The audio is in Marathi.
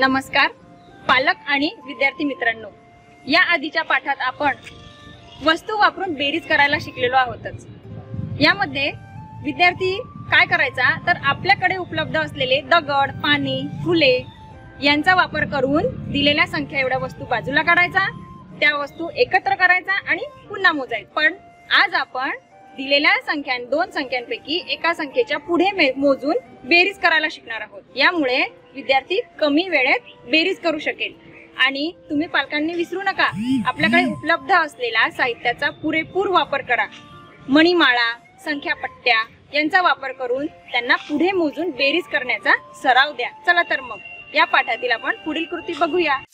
नमस्कार पालक आणि विद्यार्थी मित्रांनो, या आधीच्या पाठात आपण वस्तू वापरून बेरीज करायला शिकलेलो आहोतच। यामध्ये विद्यार्थी काय करायचा तर आपल्याकडे उपलब्ध असलेले दगड, पाणी, फुले यांचा वापर करून दिलेल्या संख्या एवढ्या वस्तू बाजूला काढायचा, त्या वस्तू एकत्र करायचा आणि पुन्हा मोजायचा। पण आज आपण दिलेल्या दोन संख्यांपैकी एका संख्येच्या पुढे मोजून बेरीज करायला शिकणार आहोत। यामुळे विद्यार्थी कमी वेळेत बेरीज करू शकेल। आणि तुम्ही पालकांनी विसरू नका, आपल्याकडे उपलब्ध असलेला साहित्याचा पुरेपूर वापर करा। मणिमाळा, संख्या पट्ट्या यांचा वापर करून त्यांना पुढे मोजून बेरीज करण्याचा सराव द्या। चला तर मग या पाठातील आपण पुढील कृती बघूया।